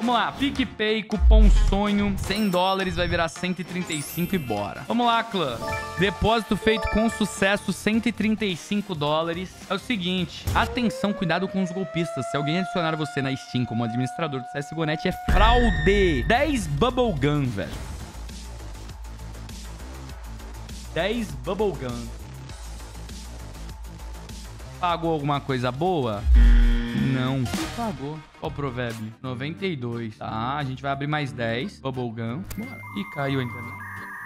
Vamos lá, PicPay, cupom sonho, $100 vai virar 135 e bora. Vamos lá, clã. Depósito feito com sucesso, $135. É o seguinte, atenção, cuidado com os golpistas. Se alguém adicionar você na Steam como administrador do CSGO.net, é fraude. 10 Bubblegum, velho. 10 Bubblegum. Pagou alguma coisa boa? Não. Pagou. Qual o provérbio? 92. Tá, a gente vai abrir mais 10. Bubblegum. Bora. Ih, caiu a internet.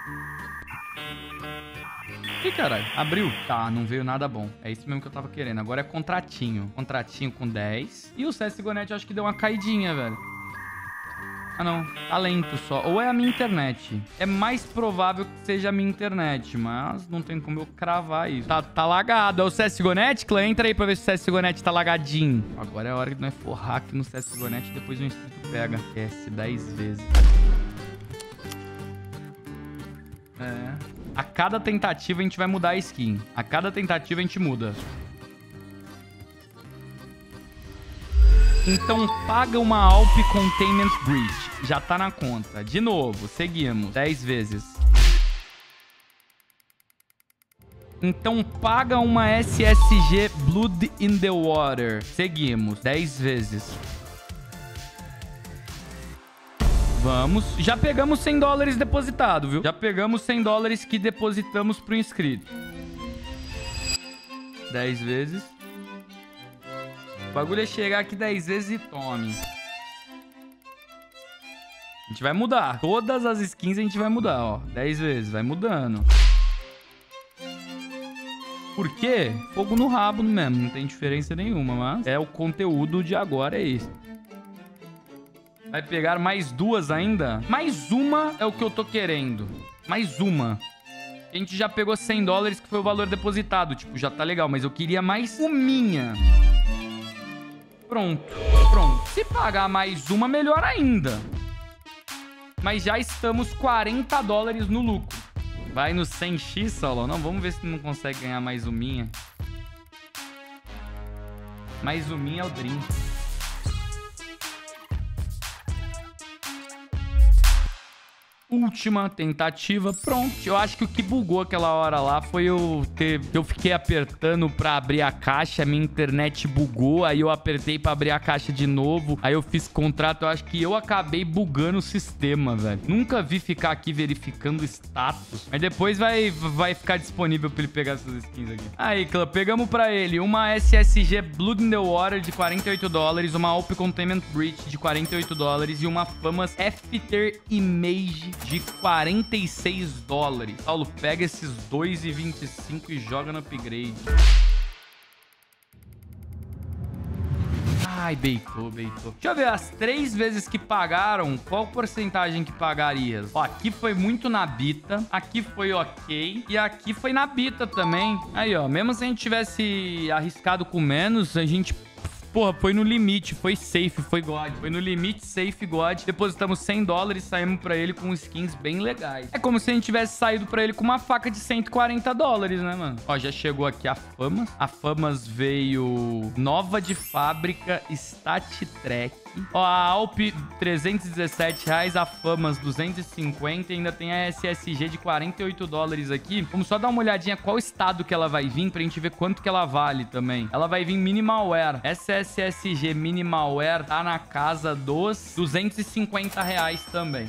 Ih, caralho. Abriu. Tá, não veio nada bom. É isso mesmo que eu tava querendo. Agora é contratinho. Contratinho com 10. E o CSGO.net eu acho que deu uma caidinha, velho. Ah, não. Tá lento só. Ou é a minha internet. É mais provável que seja a minha internet, mas não tem como eu cravar isso. Tá lagado. É o CSGO.net, clã? Entra aí pra ver se o CSGO.net tá lagadinho. Agora é a hora de nós forrar aqui no CSGO.net e depois o inscrito pega. Esquece 10 vezes. É. A cada tentativa a gente vai mudar a skin. A cada tentativa a gente muda. Então paga uma Alp Containment Breach. Já tá na conta. De novo, seguimos. 10 vezes. Então paga uma SSG Blood in the Water. Seguimos. 10 vezes. Vamos. Já pegamos $100 depositado, viu? Já pegamos $100 que depositamos pro inscrito. 10 vezes. O bagulho é chegar aqui 10 vezes e tome. A gente vai mudar. Todas as skins a gente vai mudar, ó. 10 vezes. Vai mudando. Por quê? Fogo no rabo mesmo. Não tem diferença nenhuma, mas é o conteúdo de agora, é isso. Vai pegar mais 2 ainda? Mais uma é o que eu tô querendo. Mais uma. A gente já pegou $100, que foi o valor depositado. Tipo, já tá legal. Mas eu queria mais uma. Pronto, pronto. Se pagar mais uma, melhor ainda. Mas já estamos $40 no lucro. Vai no 100x, Saulo. Não, vamos ver se não consegue ganhar mais uminha. Mais uminha é o Dream. Última tentativa, pronto. Eu acho que o que bugou aquela hora lá foi eu fiquei apertando pra abrir a caixa, minha internet bugou, aí eu apertei pra abrir a caixa de novo, aí eu fiz contrato, eu acho que eu acabei bugando o sistema, velho. Nunca vi ficar aqui verificando status, mas depois vai ficar disponível pra ele pegar essas skins aqui. Aí, clã, pegamos pra ele uma SSG Blood in the Water de $48, uma Alp Containment Breach de $48 e uma Famas After Image de $46. Paulo, pega esses 2,25 e joga no upgrade. Ai, beitou. Deixa eu ver, as 3 vezes que pagaram, qual porcentagem que pagarias? Ó, aqui foi muito na bita, aqui foi ok, e aqui foi na bita também. Aí, ó, mesmo se a gente tivesse arriscado com menos, a gente... Porra, foi no limite, foi safe, foi God. Foi no limite, safe, God. Depositamos $100 e saímos pra ele com skins bem legais. É como se a gente tivesse saído pra ele com uma faca de $140, né, mano? Ó, já chegou aqui a Famas. A Famas veio nova de fábrica, Stat Track. Ó, a Alp, R$317, a Famas, 250. E ainda tem a SSG de $48 aqui. Vamos só dar uma olhadinha qual estado que ela vai vir pra gente ver quanto que ela vale também. Ela vai vir Minimalware. Essa SSG Minimalware tá na casa dos R$250 também.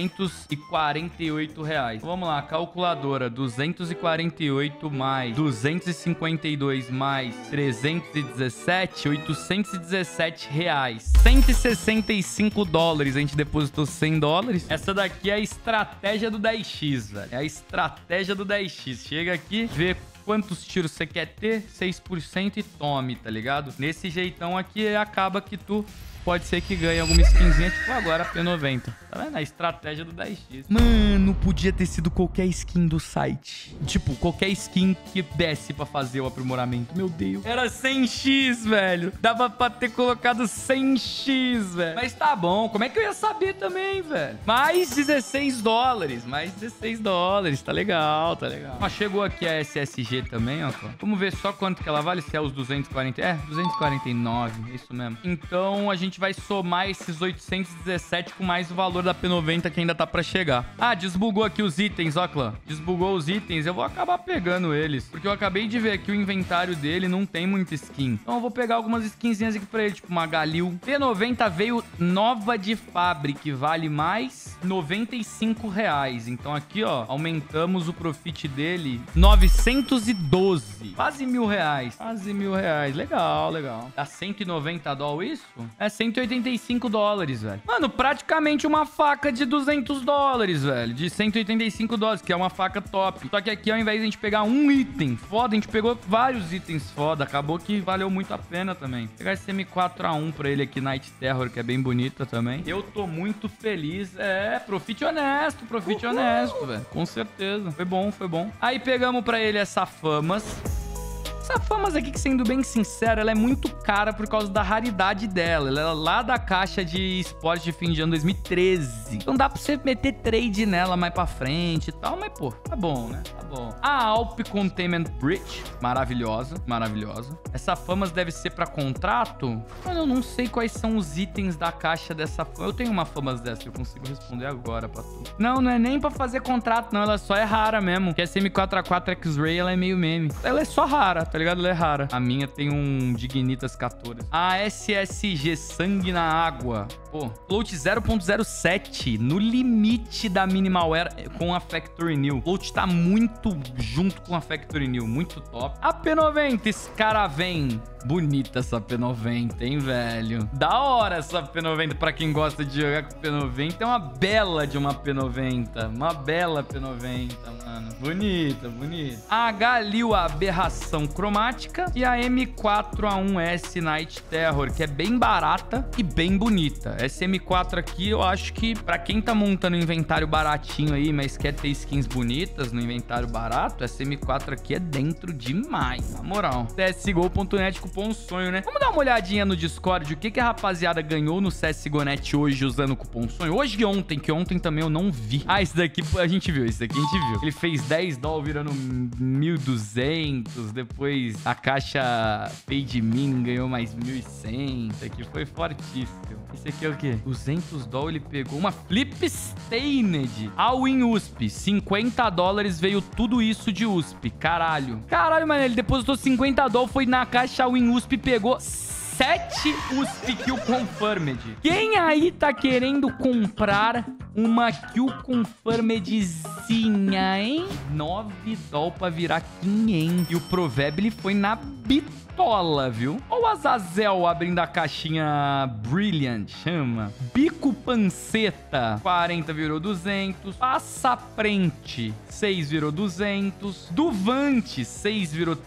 R$248. Vamos lá, calculadora. 248 mais 252 mais 317, R$817. $165. A gente depositou $100. Essa daqui é a estratégia do 10x, velho. É a estratégia do 10x. Chega aqui, vê quantos tiros você quer ter, 6% e tome, tá ligado? Nesse jeitão aqui, acaba que tu pode ser que ganhe alguma skinzinha, tipo agora a P90. Tá vendo? A estratégia do 10x. Mano, podia ter sido qualquer skin do site. Tipo, qualquer skin que desse pra fazer o aprimoramento. Meu Deus. Era 100x, velho. Dava pra ter colocado 100x, velho. Mas tá bom. Como é que eu ia saber também, velho? Mais $16. Mais $16. Tá legal, tá legal. Ó, chegou aqui a SSG também, ó. Vamos ver só quanto que ela vale. Se é os 240... É, 249. Isso mesmo. Então, a gente gente vai somar esses 817 com mais o valor da P90 que ainda tá pra chegar. Ah, desbugou aqui os itens, ó, clã. Desbugou os itens. Eu vou acabar pegando eles, porque eu acabei de ver aqui o inventário dele não tem muita skin. Então eu vou pegar algumas skinzinhas aqui pra ele, tipo uma Galil. P90 veio nova de fábrica, que vale mais R$95. Então aqui, ó, aumentamos o profit dele 912. Quase R$1.000. Quase R$1.000. Legal, legal. Dá 190 dólares isso? É 185 dólares, velho. Mano, praticamente uma faca de 200 dólares, velho. De 185 dólares, que é uma faca top. Só que aqui, ao invés de a gente pegar um item foda, a gente pegou vários itens foda. Acabou que valeu muito a pena também. Vou pegar esse M4A1 pra ele aqui, Night Terror, que é bem bonita também. Eu tô muito feliz. É, profit honesto, velho. Com certeza. Foi bom, foi bom. Aí pegamos pra ele essa Famas. Essa Famas aqui, que sendo bem sincero, ela é muito cara por causa da raridade dela. Ela é lá da caixa de esporte de fim de ano 2013. Então dá pra você meter trade nela mais pra frente e tal. Mas, pô, tá bom, né? Tá bom. A Alp Containment Bridge. Maravilhosa, maravilhosa. Essa Famas deve ser pra contrato? Mas eu não sei quais são os itens da caixa dessa Famas. Eu tenho uma Famas dessa, eu consigo responder agora pra tu. Não, não é nem pra fazer contrato, não. Ela só é rara mesmo. Porque essa M4A4 X-Ray, ela é meio meme. Ela é só rara, tá ligado? Ela é rara. A minha tem um Dignitas 14. A SSG Sangue na Água. Pô, float 0.07 no limite da Minimalware com a Factory New. Float tá muito junto com a Factory New. Muito top. A P90 Scaraven. Bonita essa P90, hein, velho? Da hora essa P90 pra quem gosta de jogar com P90. É uma bela de uma P90. Uma bela P90, mano. Bonita, bonita. A Galil Aberração Cromática. E a M4A1S Night Terror, que é bem barata e bem bonita. Essa M4 aqui, eu acho que pra quem tá montando um inventário baratinho aí, mas quer ter skins bonitas no inventário barato, essa M4 aqui é dentro demais, na moral. CSGO.net cupom sonho, né? Vamos dar uma olhadinha no Discord, o que a rapaziada ganhou no CSGO.net hoje usando o cupom sonho. Hoje e ontem, que ontem também eu não vi. Ah, esse daqui a gente viu, esse daqui a gente viu. Ele fez 10 dólares virando 1.200, depois a caixa Fade Min ganhou mais 1.100. Isso aqui foi fortíssimo. Esse aqui é o quê? 200 dólares, ele pegou uma Flip Stained. All in USP, 50 dólares veio tudo isso de USP. Caralho. Caralho, mano, ele depositou 50 dólares, foi na caixa All in USP e pegou 7 USP Kill Confirmed. Quem aí tá querendo comprar uma Kill Confirmedzinha, hein? 9 dólares pra virar 500. E o Proverb foi na bitola, viu? Olha o Azazel abrindo a caixinha Brilliant, chama. Bico Panceta, 40 virou 200. Passaprente, 6 virou 200. Duvante, 6 virou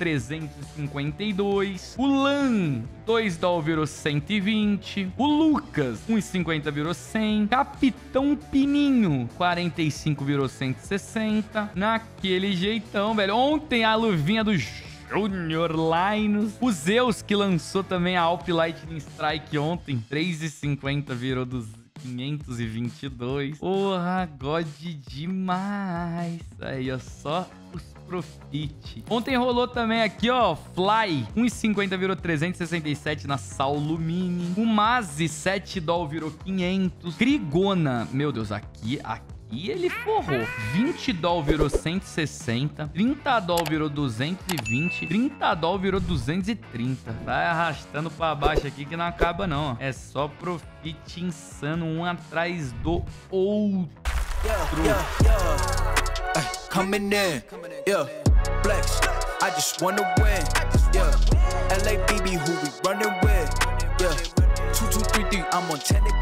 352. O Lan, 2 dólares virou 120. O Lucas, 1,50 virou 100. Capitão Pininho, 45 virou 160. Naquele jeitão, velho. Ontem a luvinha do Junior Linus. O Zeus, que lançou também a Alp Lightning Strike ontem. 3,50 virou dos 522. Porra, God demais. Aí, ó, só os profit. Ontem rolou também aqui, ó, Fly. 1,50 virou 367 na Saulo Mini. O Mazi, 7 dólares virou 500. Grigona. Meu Deus, aqui e ele forrou. 20 dólares virou 160. 30 dólares virou 220. 30 dólares virou 230. Vai arrastando pra baixo aqui que não acaba, não. É só profit insano, um atrás do outro. Coming in, yeah, flex. I just wanna win, yeah. LABB, who we running with, yeah. 2, 2, 3, 3, I'm on 10 again.